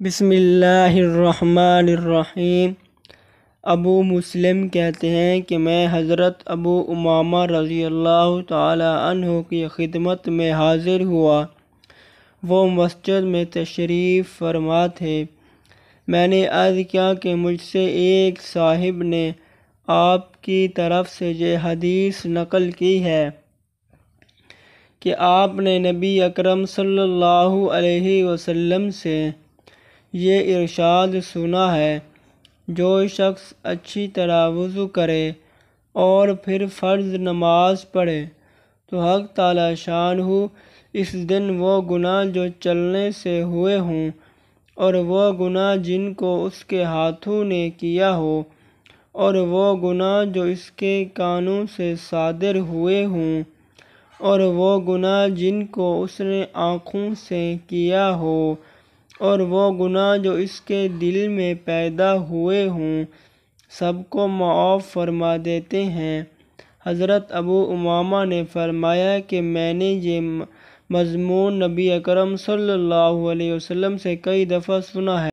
بسم اللہ الرحمن الرحیم۔ ابو مسلم کہتے ہیں کہ میں حضرت ابو امامہ رضی اللہ تعالی عنہ کی خدمت میں حاضر ہوا۔ وہ مسجد میں تشریف فرما تھے۔ میں نے عرض کیا کہ مجھ سے ایک صاحب نے آپ کی طرف سے یہ حدیث نقل کی ہے کہ آپ نے نبی اکرم صلی اللہ علیہ وسلم سے یہ ارشاد سنا ہے، جو شخص اچھی طرح وضو کرے اور پھر فرض نماز پڑھے تو حق تعالی شانہ اس دن وہ گناہ جو چلنے سے ہوئے ہوں اور وہ گناہ جن کو اس کے ہاتھوں نے کیا ہو اور وہ گناہ جو اس کے کانوں سے صادر ہوئے ہوں اور وہ گناہ جن کو اس نے آنکھوں سے کیا ہو اور وہ گناہ جو اس کے دل میں پیدا ہوئے ہوں، سب کو معاف فرما دیتے ہیں۔ حضرت ابو امامہ نے فرمایا کہ میں نے یہ مضمون نبی اکرم صلی اللہ علیہ وسلم سے کئی دفعہ سنا ہے۔